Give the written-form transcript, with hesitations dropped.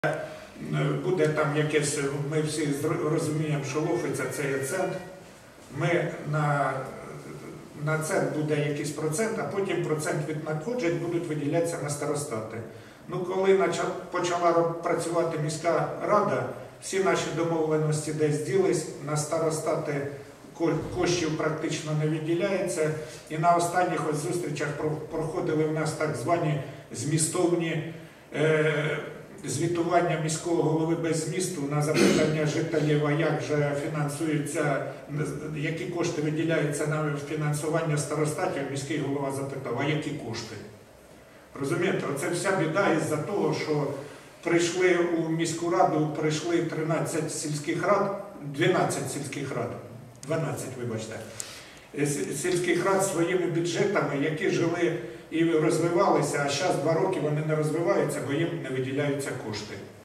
Буде там якесь, ми всі розуміємо, що Лохвиця – це є центр, ми на центр буде якийсь процент, а потім процент від надходжень будуть виділятися на старостати. Ну, коли почала працювати міська рада, всі наші домовленості десь ділись, на старостати коштів практично не виділяється. І на останніх ось зустрічах проходили в нас так звані змістовні звітування міського голови без змісту на запитання жителів, а як же фінансуються, які кошти виділяються на фінансування старостатів, міський голова запитав, а які кошти? Розумієте, оце вся біда із-за того, що прийшли у міську раду, прийшли 13 сільських рад, 12 сільських рад, 12, вибачте, сільських рад своїми бюджетами, які жили і розвивалися, а зараз 2 роки вони не розвиваються, бо їм не виділяються кошти.